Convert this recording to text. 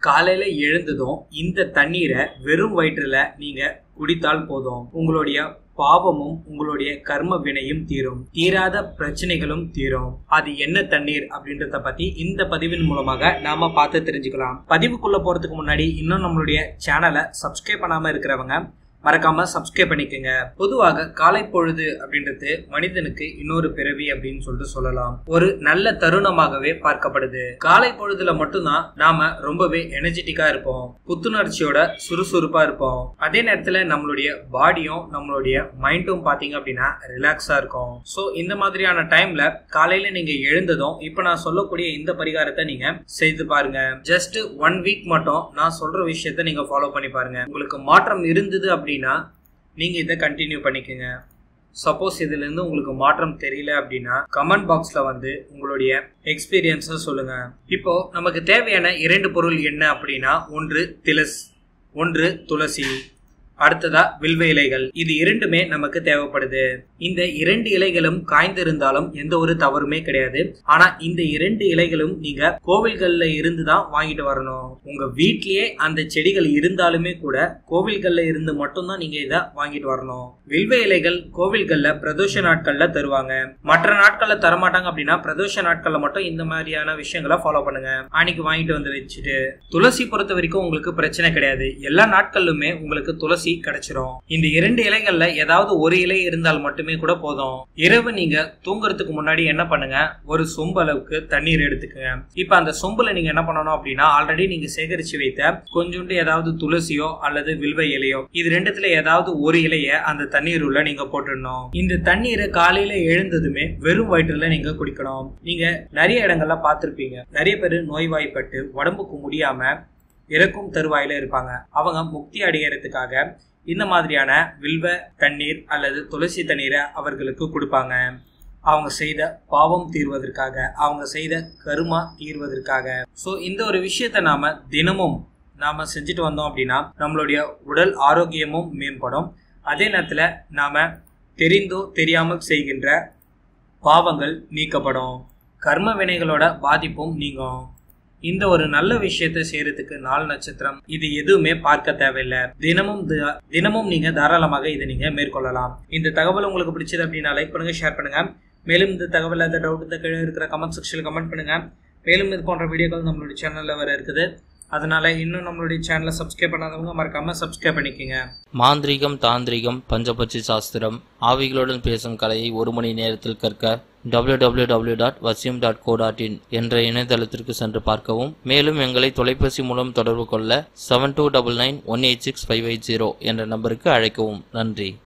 காலையில எழுந்ததும் இந்த தண்ணீரை வெறும் வயிற்றுல நீங்க குடித்தால் போதும். உங்களுடைய பாவமும் உங்களுடைய கர்ம வினையும் தீரும். தீராத பிரச்சனைகளும் தீரும். அது என்ன தண்ணீர் அப்படின்றத பத்தி இந்த பதிவின் மூலமாக நாம பார்த்து தெரிஞ்சுக்கலாம். பதிவுக்குள்ள போறதுக்கு முன்னாடி இன்னும் நம்மளுடைய சேனலை சப்ஸ்கிரைப் பண்ணாம இருக்கிறவங்க மறக்காம சப்ஸ்கிரைப் பண்ணிக்கோங்க. பொதுவாக காலை பொழுது அப்படின்றது மனிதனுக்கு இன்னொரு பிறவி அப்படின்னு சொல்லிட்டு சொல்லலாம். ஒரு நல்ல தருணமாகவே பார்க்கப்படுது. காலை பொழுதுல மட்டும்தான் நாம ரொம்பவே எனர்ஜெட்டிக்கா இருப்போம், புத்துணர்ச்சியோட சுறுசுறுப்பா இருப்போம். அதே நேரத்துல நம்மளுடைய பாடியும் நம்மளுடைய மைண்டும் பாத்தீங்க அப்படின்னா ரிலாக்ஸா இருக்கும். சோ இந்த மாதிரியான டைம்ல காலையில நீங்க எழுந்ததும் இப்ப நான் சொல்லக்கூடிய இந்த பரிகாரத்தை நீங்க செய்து பாருங்க. ஜஸ்ட் 1 வீக் மட்டும் நான் சொல்ற விஷயத்த நீங்க ஃபாலோ பண்ணி பாருங்க. உங்களுக்கு மாற்றம் இருந்தது அப்படின்னா நீங்க இதை கண்டினியூ பண்ணிக்கோங்க. சப்போஸ் இதுல இருந்து உங்களுக்கு மாற்றம் தெரியல அப்படின்னா கமெண்ட் பாக்ஸ்ல வந்து உங்களுடைய எக்ஸ்பீரியன்ஸை சொல்லுங்க. இப்போ நமக்கு தேவையான 2 பொருள் என்ன அப்படின்னா, ஒன்று துளசி, அடுத்ததா வில்வ இலைகள். இது இரண்டுமே நமக்கு தேவைப்படுது. இந்த 2 இலைகளும் காய்ந்திருந்தாலும் எந்த ஒரு தவறுமே கிடையாது. ஆனா இந்த 2 இலைகளும் நீங்க கோவில்கள்ல இருந்து தான் வாங்கிட்டு வரணும். உங்க வீட்லயே அந்த செடிகள் இருந்தாலுமே கூட கோவில்கள்ல இருந்து மட்டும்தான் நீங்க இதை வாங்கிட்டு வரணும். வில்வ இலைகள் கோவில்கள்ல பிரதோஷ நாட்கள்ல தருவாங்க. மற்ற நாட்கள்ல தரமாட்டாங்க. அப்படின்னா பிரதோஷ நாட்கள்ல மட்டும் இந்த மாதிரியான விஷயங்களை ஃபாலோ பண்ணுங்க. அன்னைக்கு வாங்கிட்டு வந்து வச்சுட்டு, துளசி பொறுத்த வரைக்கும் உங்களுக்கு பிரச்சனை கிடையாது. எல்லா நாட்கள்லுமே உங்களுக்கு துளசி கிடைச்சிரும். இந்த 2 இலைகள்ல ஏதாவது ஒரு இலை இருந்தால் மட்டுமே கூட போதும். இரவு நீங்க தூங்குறதுக்கு முன்னாடி என்ன பண்ணுங்க, ஒரு சொம்பு அளவுக்கு தண்ணீர் எடுத்துக்கங்க. இப்ப அந்த சொம்புல நீங்க என்ன பண்ணணும் அப்படின்னா, ஆல்ரெடி நீங்க சேகரிச்சு வைத்த கொஞ்சோண்டு ஏதாவது துளசியோ அல்லது வில்வ இலையோ, இது ரெண்டுத்துல ஏதாவது ஒரு இலைய அந்த தண்ணீர் உள்ள நீங்க போட்டுடணும். இந்த தண்ணீரை காலையில எழுந்ததுமே வெறும் வயிற்றுல நீங்க குடிக்கணும். நீங்க நிறைய இடங்கள்ல பார்த்திருப்பீங்க, நிறைய பேர் நோய்வாய்ப்பட்டு உடம்புக்கு முடியாம இறக்கும் தருவாயில இருப்பாங்க. அவங்க முக்தி அடைகிறதுக்காக இந்த மாதிரியான வில்வ தண்ணீர் அல்லது துளசி தண்ணீரை அவர்களுக்கு கொடுப்பாங்க. அவங்க செய்த பாவம் தீர்வதற்காக, அவங்க செய்த கருமா தீர்வதற்காக. ஸோ இந்த ஒரு விஷயத்த தினமும் நாம செஞ்சுட்டு வந்தோம் அப்படின்னா நம்மளுடைய உடல் ஆரோக்கியமும் மேம்படும். அதே நேரத்துல நாம தெரிந்தோ தெரியாமல் செய்கின்ற பாவங்கள் நீக்கப்படும், கர்ம வினைகளோட பாதிப்பும் நீங்கும். இந்த ஒரு நல்ல விஷயத்தை செய்யறதுக்கு 4 நட்சத்திரம் இது எதுவுமே பார்க்க தேவையில்லை. தினமும் நீங்க தாராளமாக இதை நீங்க மேற்கொள்ளலாம். இந்த தகவல் உங்களுக்கு பிடிச்சது அப்படின்னா லைக் பண்ணுங்க, ஷேர் பண்ணுங்க. மேலும் இந்த தகவல் ஏதாவது டவுட் இந்த கீழே இருக்கிற கமெண்ட் செக்ஷன்ல கமெண்ட் பண்ணுங்க. மேலும் இது போன்ற வீடியோக்கள் நம்மளுடைய சேனல்ல வர இருக்குது. அதனால இன்னும் நம்மளுடைய சேனலை சப்ஸ்கிரைப் பண்ணாதவங்க மறக்காம சப்ஸ்கிரைப் பண்ணிக்கோங்க. மாந்திரீகம், தாந்திரிகம், பஞ்சபட்சி சாஸ்திரம், ஆவிகளுடன் பேசும் கலையை 1 மணி நேரத்தில் கற்க www.vasyam.co.in என்ற இணையதளத்திற்கு சென்று பார்க்கவும். மேலும் எங்களை தொலைபேசி மூலம் தொடர்பு கொள்ள 7299186580 என்ற நம்பருக்கு அழைக்கவும். நன்றி.